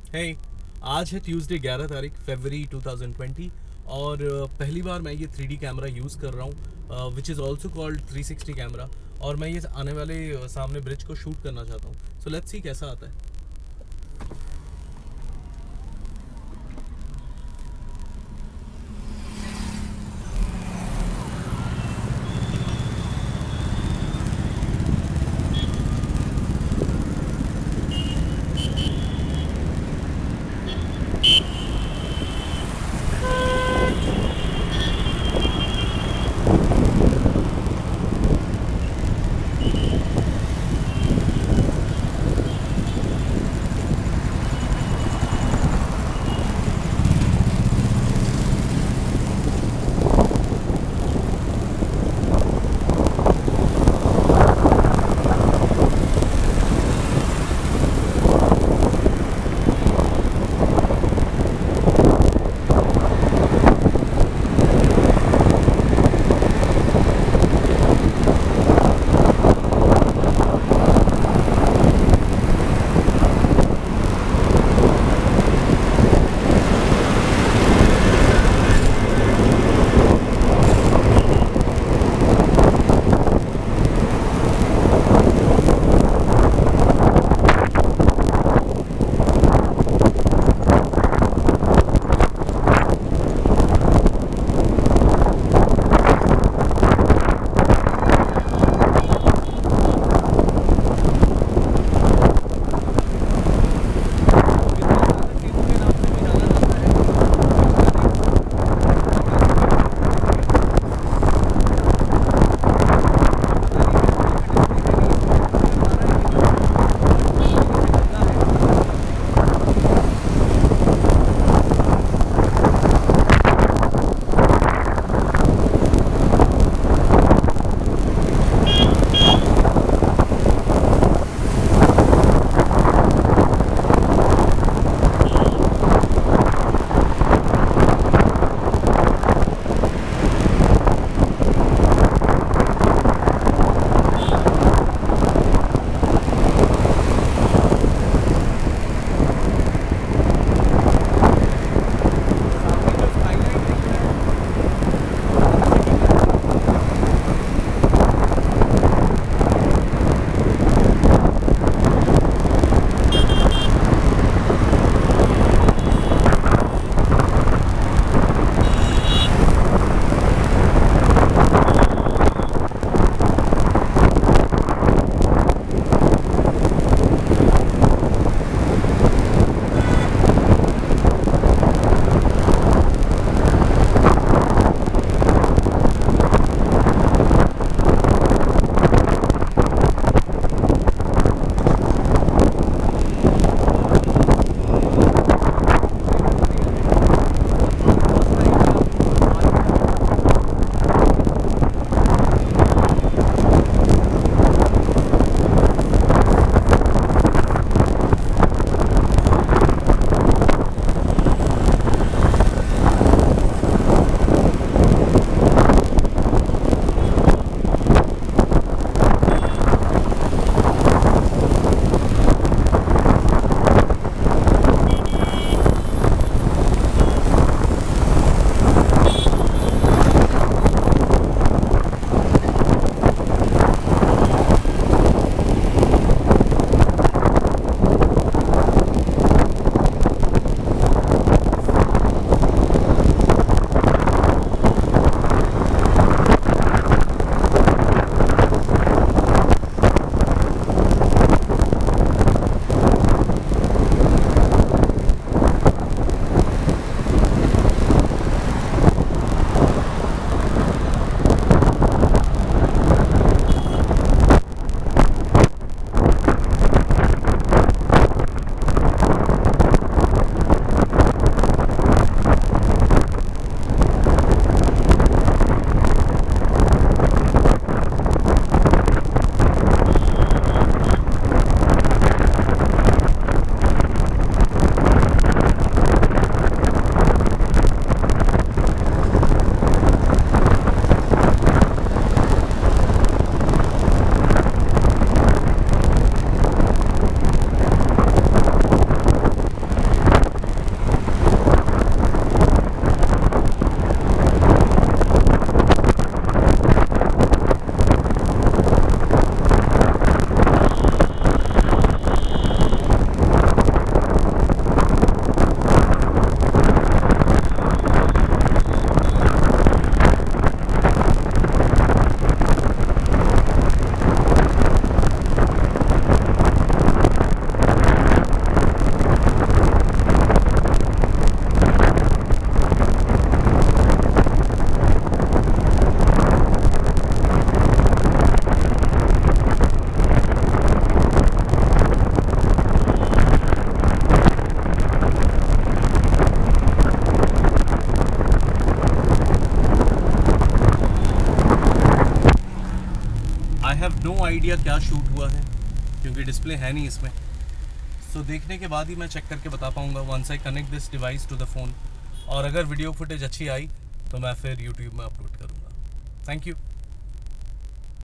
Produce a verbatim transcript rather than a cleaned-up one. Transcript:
hey, आज है Tuesday ग्यारह तारीख फरवरी टू थाउजेंड ट्वेंटी और uh, पहली बार मैं ये थ्री डी कैमरा यूज़ कर रहा हूँ which is also called three sixty camera. और मैं ये आने वाले uh, सामने ब्रिज को शूट करना चाहता हूँ। सो लेट्स सी कैसा आता है। नो आइडिया क्या शूट हुआ है क्योंकि डिस्प्ले है नहीं इसमें। सो so, देखने के बाद ही मैं चेक करके बता पाऊँगा once I connect this device to the phone. और अगर वीडियो फुटेज अच्छी आई तो मैं फिर यूट्यूब में अपलोड करूँगा। Thank you.